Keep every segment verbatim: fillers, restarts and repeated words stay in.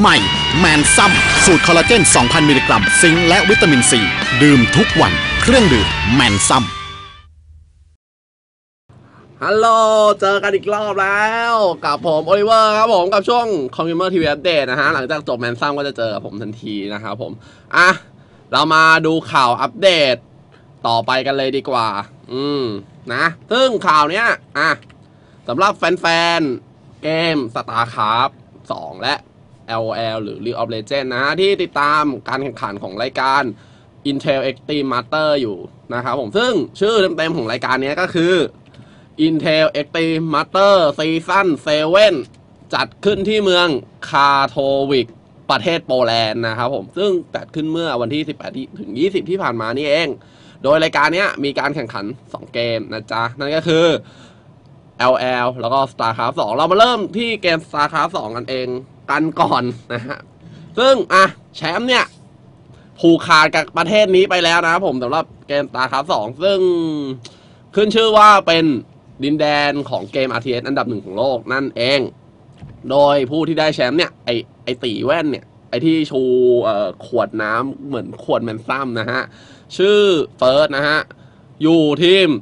ใหม่แมนซัมสูตรคอลลาเจน สองพัน มิลลิกรัมซิงค์และวิตามินซีดื่มทุกวันเครื่องดื่มแมนซัมฮัลโหลเจอกันอีกรอบแล้วกับผมโอลิเวอร์ครับผมกับช่วง Consumer ที วี อัปเดตนะฮะหลังจากจบแมนซัมก็จะเจอกับผมทันทีนะครับผมอ่ะเรามาดูข่าวอัปเดตต่อไปกันเลยดีกว่าอืมนะซึ่งข่าวเนี้ยอ่ะสำหรับแฟนๆเกม StarCraft สองและ แอล โอ แอล หรือ League of Legends นะที่ติดตามการแข่งขันของรายการ Intel Extreme Master อยู่นะครับผมซึ่งชื่อเต็มๆของรายการนี้ก็คือ Intel Extreme Master Season เซเว่น จัดขึ้นที่เมืองคาโทวิกประเทศโปแลนด์นะครับผมซึ่งจัดขึ้นเมื่อวันที่สิบแปดถึงยี่สิบที่ผ่านมานี่เองโดยรายการนี้มีการแข่งขันสองเกมนะจ๊ะนั่นก็คือ แอล โอ แอล แล้วก็ StarCraft สองเรามาเริ่มที่เกม StarCraft สองกันเองกันก่อนนะฮะซึ่งอ่ะแชมป์เนี่ยผูกขาดกับประเทศนี้ไปแล้วนะครับผมสำหรับเกม StarCraft สองซึ่งขึ้นชื่อว่าเป็นดินแดนของเกม อาร์ ที เอส อันดับหนึ่งของโลกนั่นเองโดยผู้ที่ได้แชมป์เนี่ยไอไอตีแว่นเนี่ยไอที่ชูเอ่อขวดน้ำเหมือนขวดแมนซัมนะฮะชื่อเฟิร์สนะฮะอยู่ทีม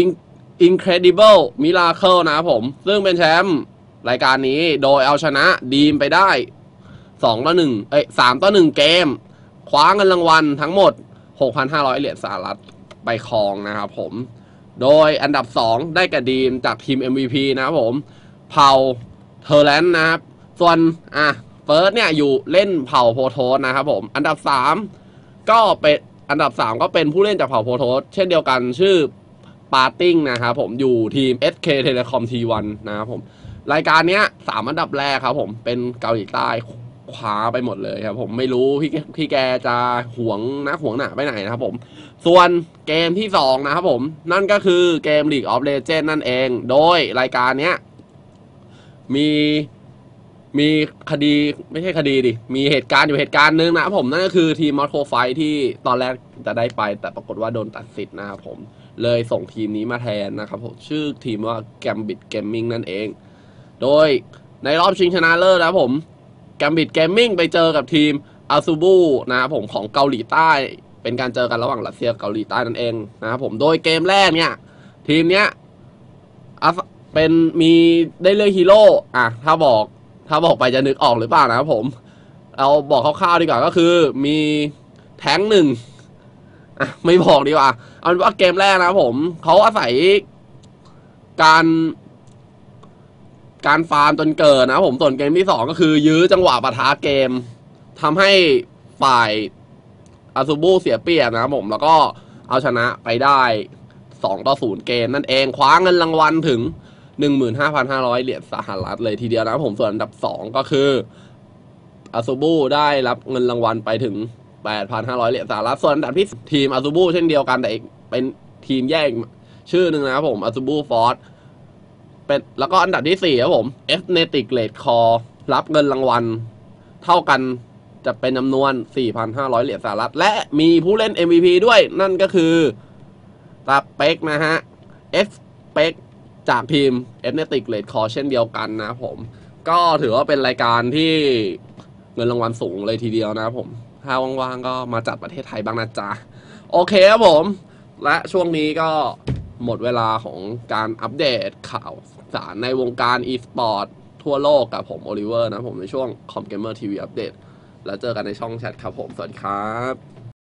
Incredible Miracle นะครับผมซึ่งเป็นแชมป์รายการนี้โดยเอาชนะดีมไปได้สองต่อหนึ่งเอ้ยสามต่อหนึ่งเกมคว้าเงินรางวัลทั้งหมด หกพันห้าร้อย เหรียญสหรัฐไปครองนะครับผมโดยอันดับสองได้แก่ดีมจากทีม เอ็ม วี พี นะครับผมเผ่าเทอร์แลนด์นะครับส่วนอ่ะเฟิร์สเนี่ยอยู่เล่นเผ่าโพโทสนะครับผมอันดับสามก็เป็นอันดับสามก็เป็นผู้เล่นจากเผ่าโพโทสเช่นเดียวกันชื่อปาร์ติ้งนะครับผมอยู่ทีม เอส เค Telecom ที วัน นะครับผมรายการเนี้ยสามอันดับแรกครับผมเป็นเกาหลีใต้คว้าไปหมดเลยครับผมไม่รู้พี่พี่แกจะหวงนะหวงหนาไปไหนนะครับผมส่วนเกมที่สองนะครับผมนั่นก็คือเกม League of Legends นั่นเองโดยรายการเนี้ยมีมีคดีไม่ใช่คดีดิมีเหตุการณ์อยู่เหตุการณ์นึงนะครับผมนั่นก็คือทีมมอสโคไฟที่ตอนแรกจะได้ไปแต่ปรากฏว่าโดนตัดสิทธิ์นะครับผมเลยส่งทีมนี้มาแทนนะครับผมชื่อทีมว่า Gambit Gaming นั่นเองโดยในรอบชิงชนะเลิศนะครับผม Gambit Gaming ไปเจอกับทีม Azubu นะครับผมของเกาหลีใต้เป็นการเจอกันระหว่างรัสเซียกับเกาหลีใต้นั่นเองนะครับผมโดยเกมแรกเนี่ยทีมเนี้ยเป็นมีได้เลือกฮีโร่อ่ะถ้าบอกถ้าบอกไปจะนึกออกหรือเปล่านะครับผมเราบอกคร่าวๆดีกว่าก็คือมีแท้งหนึ่งอ่ะไม่บอกดีกว่าเอาเป็นว่าเกมแรกนะครับผมเขาอาศัยการการฟาร์มจนเกิดนะครับผมส่วนเกมที่สองก็คือยื้อจังหวะปะทะเกมทำให้ฝ่ายอาซูบูเสียเปรียบนะครับผมแล้วก็เอาชนะไปได้สองต่อศูนย์เกมนั่นเองคว้าเงินรางวัลถึง หนึ่งหมื่นห้าพันห้าร้อย เหรียญสหรัฐเลยทีเดียวนะครับผมส่วนอันดับสองก็คืออาซูบูได้รับเงินรางวัลไปถึง แปดพันห้าร้อย เหรียญสหรัฐส่วนอันดับที่ทีมอาซูบูเช่นเดียวกันแต่เป็นทีมแยกชื่อหนึ่งนะครับผมอาซูบูฟอร์สเป็นแล้วก็อันดับที่สี่ครับผมเอฟเนติกเลดคอร์รับเงินรางวัลเท่ากันจะเป็นจำนวน สี่พันห้าร้อย เหรียญสหรัฐและมีผู้เล่น เอ็ม วี พี ด้วยนั่นก็คือตาเป็กนะฮะเอฟเป็กจากทีม Ethnic Red Cross เช่นเดียวกันนะผมก็ถือว่าเป็นรายการที่เงินรางวัลสูงเลยทีเดียวนะผมถ้าว่างๆก็มาจัดประเทศไทยบ้างนะจ๊ะโอเคครับผมและช่วงนี้ก็หมดเวลาของการอัปเดตข่าวสารในวงการ e-sport ทั่วโลกกับผมโอลิเวอร์นะผมในช่วง Com Gamer ที วี อัปเดตแล้วเจอกันในช่องแชทครับผมสวัสดีครับ